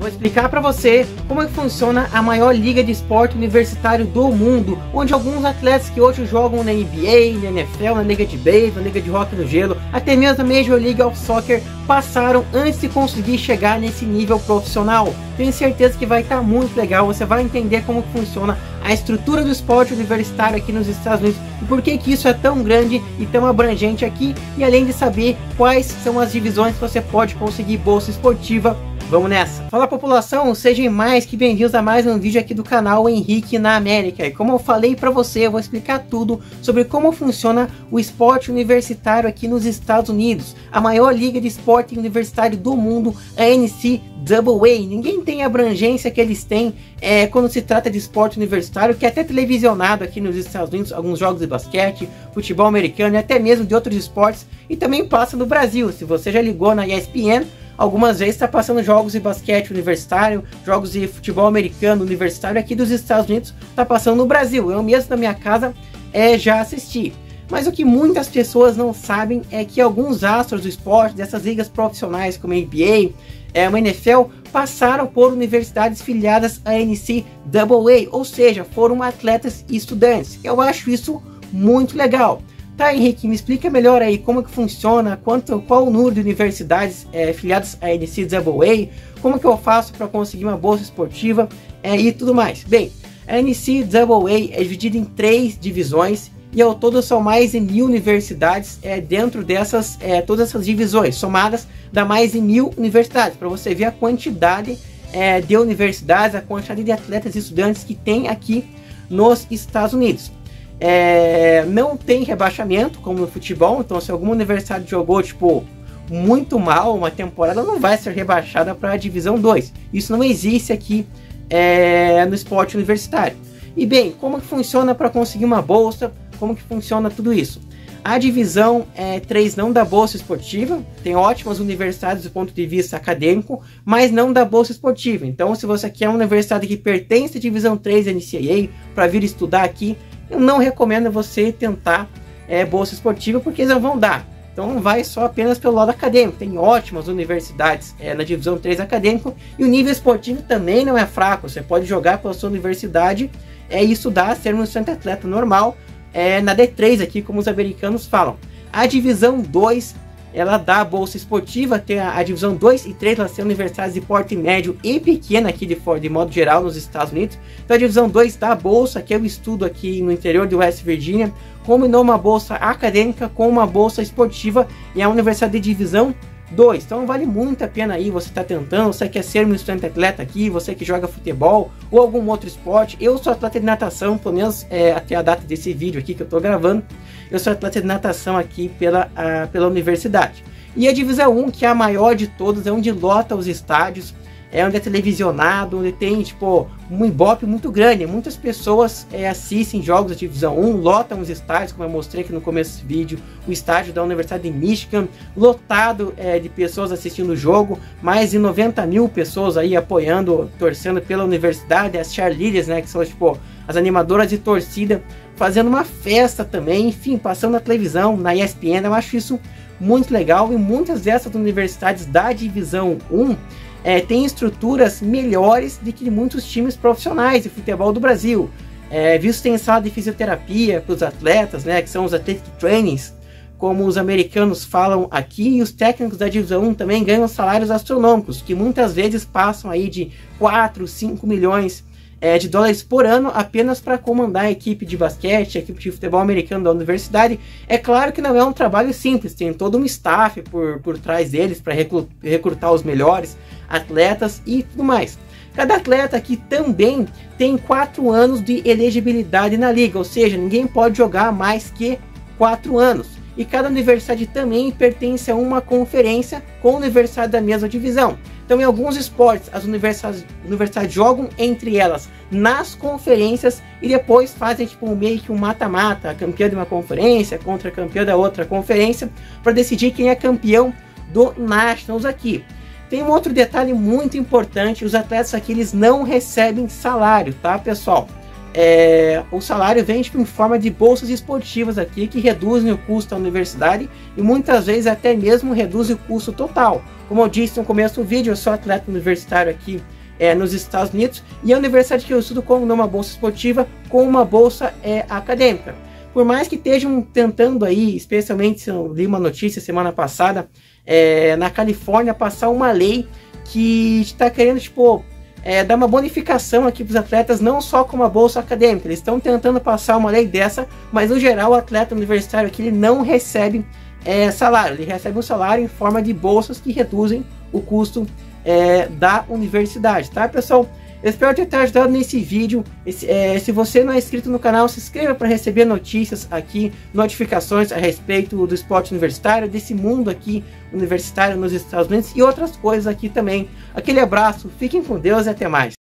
Vou explicar para você como é que funciona a maior liga de esporte universitário do mundo, onde alguns atletas que hoje jogam na NBA, na NFL, na liga de beisebol, na liga de hóquei no gelo, até mesmo a Major League of Soccer, passaram antes de conseguir chegar nesse nível profissional. Tenho certeza que vai estar muito legal, você vai entender como funciona a estrutura do esporte universitário aqui nos Estados Unidos e por que isso é tão grande e tão abrangente aqui, e além de saber quais são as divisões que você pode conseguir bolsa esportiva. Vamos nessa! Fala, população, sejam mais que bem-vindos a mais um vídeo aqui do canal Henrique na América. E como eu falei para você, eu vou explicar tudo sobre como funciona o esporte universitário aqui nos Estados Unidos. A maior liga de esporte universitário do mundo, a NCAA. Ninguém tem a abrangência que eles têm quando se trata de esporte universitário, que é até televisionado aqui nos Estados Unidos, alguns jogos de basquete, futebol americano e até mesmo de outros esportes, e também passa no Brasil. Se você já ligou na ESPN, algumas vezes está passando jogos de basquete universitário, jogos de futebol americano universitário aqui dos Estados Unidos, está passando no Brasil. Eu mesmo na minha casa já assisti. Mas o que muitas pessoas não sabem é que alguns astros do esporte, dessas ligas profissionais como a NBA, uma NFL, passaram por universidades filiadas à NCAA, ou seja, foram atletas e estudantes. Eu acho isso muito legal. Tá, Henrique, me explica melhor aí como que funciona, qual o número de universidades filiadas à NCAA, como que eu faço para conseguir uma bolsa esportiva e tudo mais. Bem, a NCAA é dividida em 3 divisões e ao todo são mais de 1000 universidades dentro dessas, todas essas divisões, somadas dá mais de 1000 universidades, para você ver a quantidade de universidades, a quantidade de atletas e estudantes que tem aqui nos Estados Unidos. Não tem rebaixamento como no futebol, então se alguma universidade jogou muito mal uma temporada, não vai ser rebaixada para a divisão 2. Isso não existe aqui no esporte universitário. E bem, como que funciona para conseguir uma bolsa? Como que funciona tudo isso? A divisão 3 não dá bolsa esportiva, tem ótimas universidades do ponto de vista acadêmico, mas não dá bolsa esportiva. Então se você quer uma universidade que pertence à divisão 3 da NCAA para vir estudar aqui, eu não recomendo você tentar bolsa esportiva, porque eles não vão dar. Então não vai só apenas pelo lado acadêmico. Tem ótimas universidades na divisão 3 acadêmico, e o nível esportivo também não é fraco. Você pode jogar pela sua universidade e estudar, ser um estudante atleta normal na D3 aqui, como os americanos falam. A divisão 2 ela dá bolsa esportiva, tem a divisão 2 e 3, elas têm universidades de porte médio e pequena aqui de modo geral nos Estados Unidos. Então a divisão 2 dá bolsa, que eu estudo aqui no interior de West Virginia, combinou uma bolsa acadêmica com uma bolsa esportiva, e é a universidade de divisão 2. Então vale muito a pena aí, você está tentando, você quer ser um estudante atleta aqui, você que joga futebol ou algum outro esporte. Eu sou atleta de natação, pelo menos até a data desse vídeo aqui que eu estou gravando, eu sou atleta de natação aqui pela universidade. E a divisão 1, que é a maior de todas, é onde lota os estádios, onde é televisionado, onde tem um ibope muito grande. Muitas pessoas assistem jogos da divisão 1, lotam os estádios, como eu mostrei aqui no começo desse vídeo, o estádio da Universidade de Michigan, lotado de pessoas assistindo o jogo, mais de 90 mil pessoas aí apoiando, torcendo pela universidade, as cheerleaders, que são as animadoras de torcida, fazendo uma festa também, enfim, passando na televisão, na ESPN. Eu acho isso muito legal, e muitas dessas universidades da divisão 1 tem estruturas melhores do que muitos times profissionais de futebol do Brasil. Visto tem sala de fisioterapia para os atletas, que são os athletic trainings, como os americanos falam aqui, e os técnicos da divisão 1 também ganham salários astronômicos, que muitas vezes passam aí de 4, 5 milhões de dólares por ano apenas para comandar a equipe de basquete, a equipe de futebol americano da universidade. É claro que não é um trabalho simples, tem todo um staff por trás deles para recrutar os melhores atletas e tudo mais. Cada atleta aqui também tem 4 anos de elegibilidade na liga, ou seja, ninguém pode jogar mais que 4 anos. E cada universidade também pertence a uma conferência com a universidade da mesma divisão. Então, em alguns esportes, as universidades jogam entre elas nas conferências e depois fazem meio que um mata-mata, a campeã de uma conferência contra a campeã da outra conferência, para decidir quem é campeão do Nationals aqui. Tem um outro detalhe muito importante: os atletas aqui eles não recebem salário, tá, pessoal? o salário vem tipo, em forma de bolsas esportivas aqui, que reduzem o custo da universidade e muitas vezes até mesmo reduzem o custo total. Como eu disse no começo do vídeo, eu sou atleta universitário aqui nos Estados Unidos, e a universidade que eu estudo como numa bolsa esportiva com uma bolsa acadêmica. Por mais que estejam tentando aí, especialmente eu li uma notícia semana passada, na Califórnia passar uma lei que está querendo tipo dar uma bonificação aqui para os atletas, não só com uma bolsa acadêmica. Eles estão tentando passar uma lei dessa, mas no geral o atleta universitário aqui ele não recebe salário, ele recebe um salário em forma de bolsas que reduzem o custo da universidade, tá pessoal? Eu espero ter ajudado nesse vídeo. Se você não é inscrito no canal, se inscreva para receber notícias aqui, notificações a respeito do esporte universitário, desse mundo aqui universitário nos Estados Unidos e outras coisas aqui também. Aquele abraço, fiquem com Deus e até mais.